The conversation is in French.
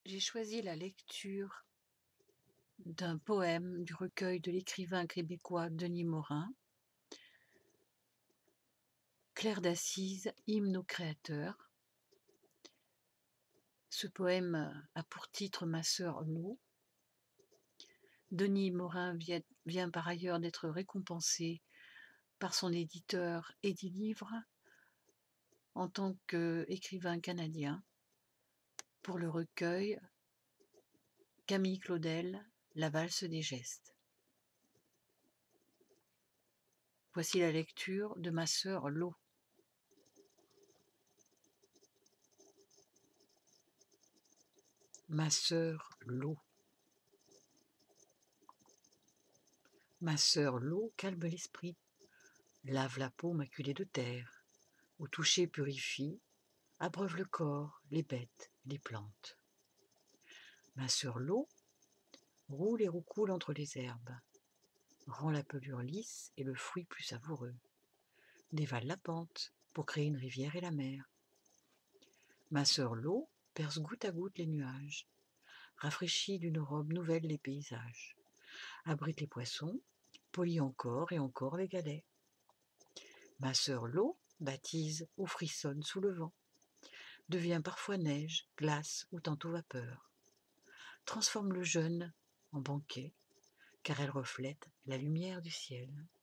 J'ai choisi la lecture d'un poème du recueil de l'écrivain québécois Denis Morin, Claire d'Assise, hymne au Créateur. Ce poème a pour titre Ma sœur l'eau. Denis Morin vient par ailleurs d'être récompensé par son éditeur Édilivre en tant qu'écrivain canadien pour le recueil Camille Claudel, La valse des gestes. Voici la lecture de Ma sœur l'eau. Ma sœur l'eau. Ma sœur l'eau calme l'esprit, lave la peau maculée de terre, au toucher purifie, abreuve le corps, les bêtes, les plantes. Ma sœur l'eau roule et roucoule entre les herbes, rend la pelure lisse et le fruit plus savoureux, dévale la pente pour créer une rivière et la mer. Ma sœur l'eau perce goutte à goutte les nuages, rafraîchit d'une robe nouvelle les paysages, abrite les poissons, polit encore et encore les galets. Ma sœur l'eau baptise ou frissonne sous le vent, devient parfois neige, glace ou tantôt vapeur, transforme le jeûne en banquet, car elle reflète la lumière du ciel.